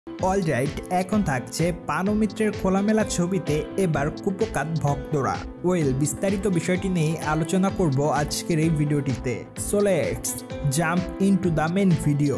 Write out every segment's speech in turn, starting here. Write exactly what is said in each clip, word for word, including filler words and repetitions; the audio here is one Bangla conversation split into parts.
অলরাইট, এখন থাকছে পানু মিত্রের খোলামেলা ছবিতে এবার কুপোকাত ভক্তরা। ওয়েল, বিস্তারিত বিষয়টি নিয়ে আলোচনা করব আজকের এই ভিডিওটিতে। So let's jump into the main video.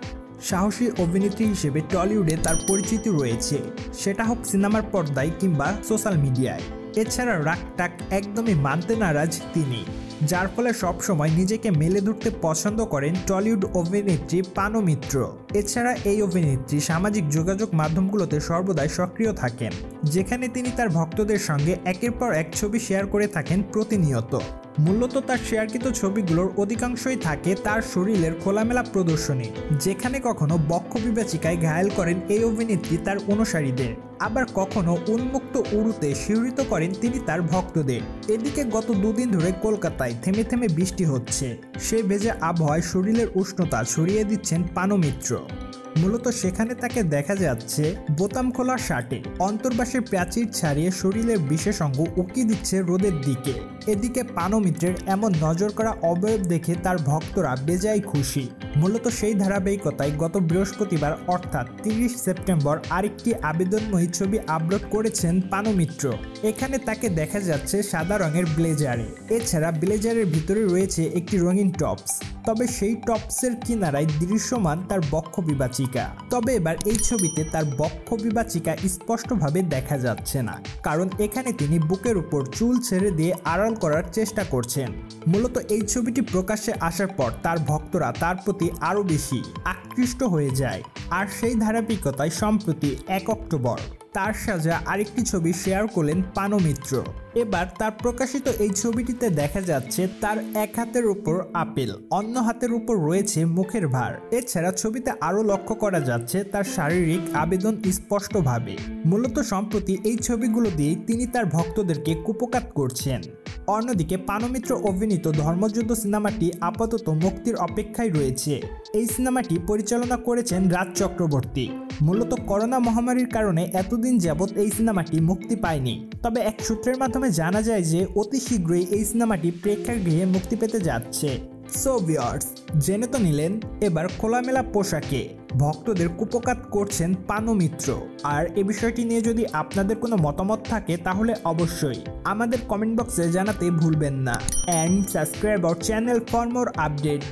সাহসী অভিনেত্রী হিসেবে টলিউডে তার পরিচিতি রয়েছে, সেটা হোক সিনেমার পর্দায় কিংবা সোশ্যাল মিডিয়ায়। এছাড়া রাগটাক একদমই মানতে নারাজ তিনি, যার ফলে সবসময় নিজেকে মেলে ধরতে পছন্দ করেন টলিউড অভিনেত্রী পানু মিত্র। এছাড়া এই অভিনেত্রী সামাজিক যোগাযোগ মাধ্যমগুলোতে সর্বদাই সক্রিয় থাকেন, যেখানে তিনি তার ভক্তদের সঙ্গে একের পর এক ছবি শেয়ার করে থাকেন প্রতিনিয়ত। মূলত তার শেয়ারকৃত ছবিগুলোর অধিকাংশই থাকে তার শরীরের খোলামেলা প্রদর্শনী, যেখানে কখনো বক্ষ বিভাজিকায় ঘায়েল করেন এই অভিনেত্রী তার অনুসারীদের, আবার কখনো উন্মুক্ত উড়ুতে শিহরিত করেন তিনি তার ভক্তদের। এদিকে গত দুদিন ধরে কলকাতায় থেমে থেমে বৃষ্টি হচ্ছে, সেই ভেজা আবহাওয়ায় শরীরের উষ্ণতা ছড়িয়ে দিচ্ছেন পানু মিত্র। মূলত সেখানে তাকে দেখা যাচ্ছে বোতাম খোলা শার্টে, অন্তর্বাসের প্রাচীর ছাড়িয়ে শরীরের বিশেষ অঙ্গ উকি দিচ্ছে রোদের দিকে। এদিকে পানু মিত্রের এমন নজর করা অবয়ব দেখে তার ভক্তরা বেজায় খুশি। মূলত সেই ধারাবাহিকতায় গত বৃহস্পতিবার অর্থাৎ তিরিশ সেপ্টেম্বর আরেকটি আবেদনময়ী ছবি আপলোড করেছেন পানু মিত্র। এখানে তাকে দেখা যাচ্ছে সাদা রঙের ব্লেজারে, এছাড়া ব্লেজারের ভিতরে রয়েছে একটি রঙিন টপস, তবে সেই টপসের কিনারায় দৃশ্যমান তার বক্ষ বিভাজিকা। তবে এবার এই ছবিতে তার বক্ষ বিভাজিকা স্পষ্টভাবে দেখা যাচ্ছে না, কারণ এখানে তিনি বুকের উপর চুল ছেড়ে দিয়ে আড়াল করার চেষ্টা করছেন। মূলত এই ছবিটি প্রকাশ্যে আসার পর তার ভক্তরা তার প্রতি আরও বেশি আকৃষ্ট হয়ে যায়, আর সেই ধারাবাহিকতায় সম্প্রতি এক অক্টোবর তার সাজা আরেকটি ছবি শেয়ার করলেন পানু মিত্র। এবার তার প্রকাশিত এই ছবিটিতে দেখা যাচ্ছে তার এক হাতের উপর আপেল, অন্য হাতের উপর রয়েছে মুখের ভার। এছাড়া ছবিতে আরও লক্ষ্য করা যাচ্ছে তার শারীরিক আবেদন স্পষ্টভাবে। মূলত সম্প্রতি এই ছবিগুলো দিয়েই তিনি তার ভক্তদেরকে কুপোকাত করছেন। অন্যদিকে পানু মিত্র অভিনীত ধর্মযুদ্ধ সিনেমাটি আপাতত মুক্তির অপেক্ষায় রয়েছে। এই সিনেমাটি পরিচালনা করেছেন রাজ চক্রবর্তী। মূলত করোনা মহামারীর কারণে এতদিন যাবৎ এই সিনেমাটি মুক্তি পায়নি, তবে এক সূত্রের মাধ্যমে জানা যায় যে অতি শীঘ্রই এই সিনেমাটি প্রেক্ষাগৃহে মুক্তি পেতে যাচ্ছে। সো ভিউয়ার্স, জেনে তো নিলেন এবার খোলামেলা পোশাকে ভক্তদের কুপোকাত করছেন পানু মিত্র। আর এ বিষয়টি নিয়ে যদি আপনাদের কোনো মতামত থাকে তাহলে অবশ্যই আমাদের কমেন্ট বক্সে জানাতে ভুলবেন না। And subscribe our channel for more update.